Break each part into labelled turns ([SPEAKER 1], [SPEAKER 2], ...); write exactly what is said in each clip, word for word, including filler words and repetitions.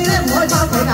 [SPEAKER 1] 咧唔可以翻屋企㗎。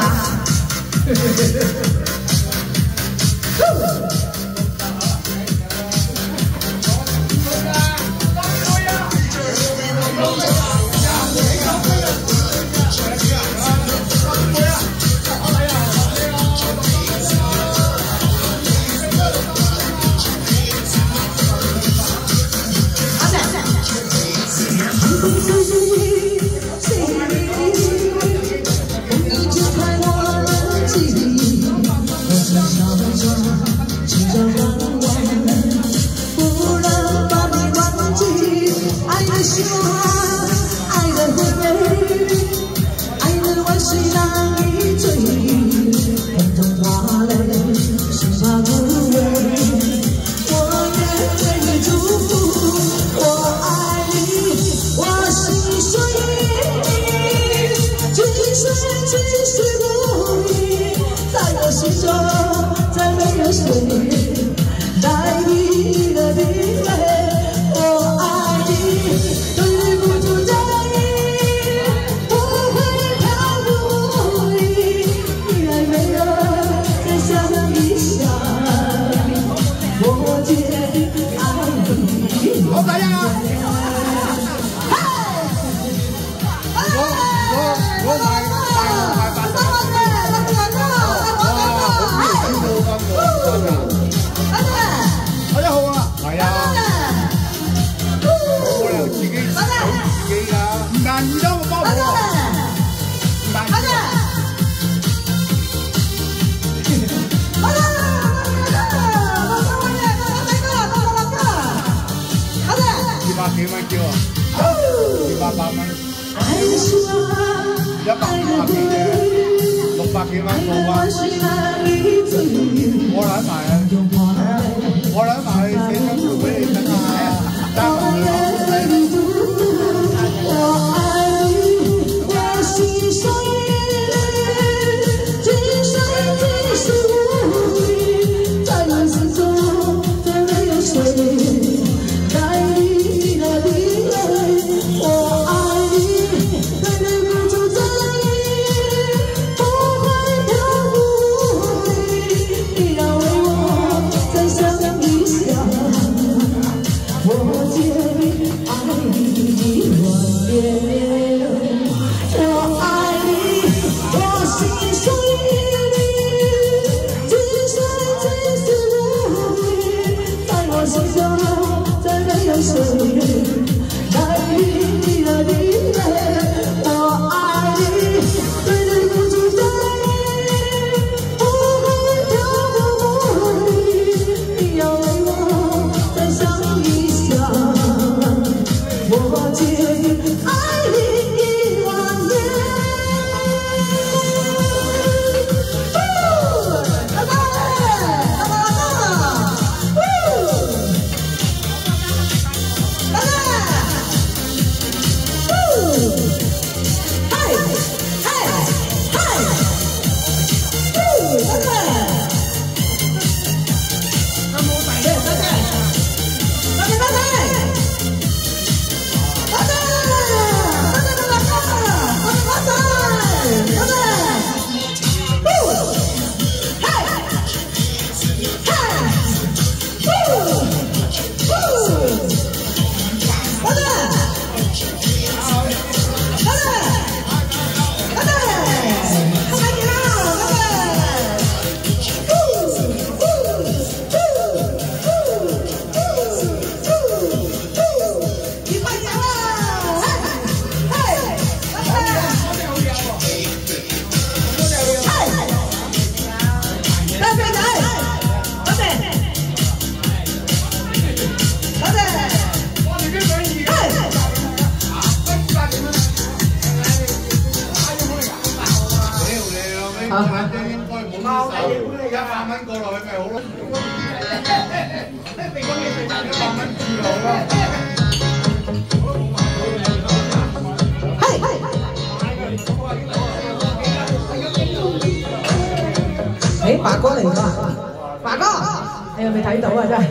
[SPEAKER 1] 誒，華哥嚟㗎，華哥，你有未睇到啊？真係。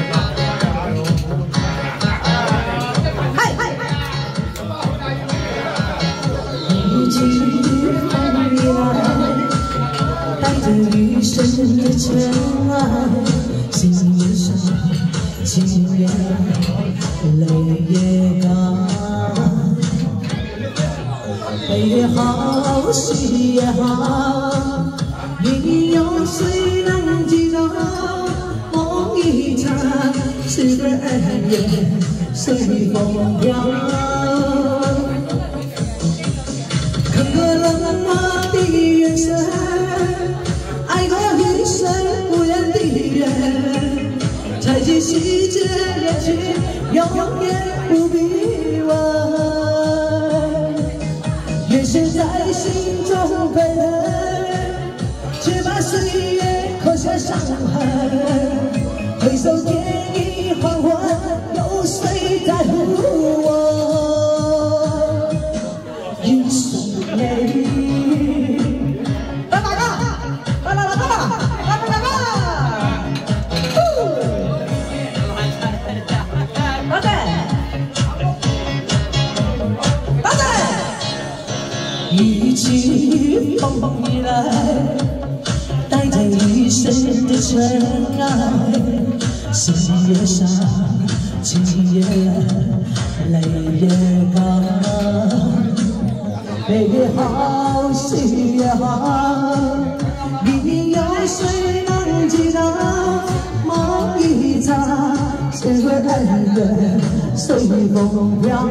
[SPEAKER 1] 係係。 戏也好，你有谁能记得？梦一场，是个恩怨随风飘。看过冷漠的眼神，爱过一生无言的人，才知细节恋情永远不必问。 也是在心中被人，却把岁月刻下伤痕。回首天已黄昏，有谁在乎我一生泪？来哪个？来来来个？来来来个？老仔，老仔。 一起风雨来，带着一生的尘埃，心也伤，情也泪也干。悲也好，喜也好，你有谁能记得？梦一场，谁会恩怨随风飘？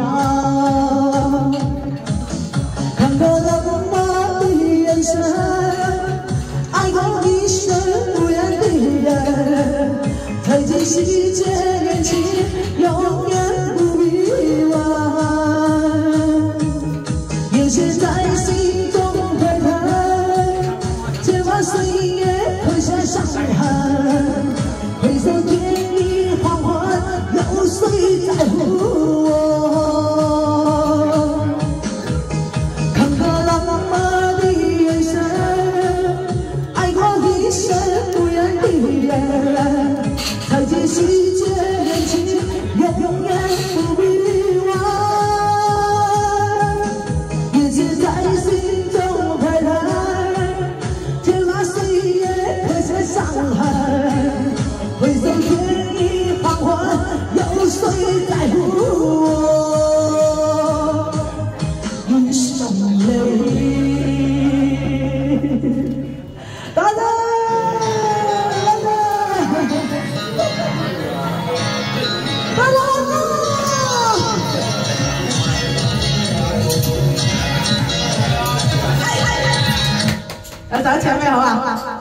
[SPEAKER 1] 看过冷漠的眼神，爱过一生无言的人，才知细节恋情永远不必问。有些在心中回腾，却把岁月刻下伤痕。回首天已黄昏，有谁在乎我？ 才知细节恋情永远不必忘，也是在心中徘徊，却把岁月刻下伤痕。回首天已黄昏，有谁在乎我一生泪？大家。 来，咱前面好不好？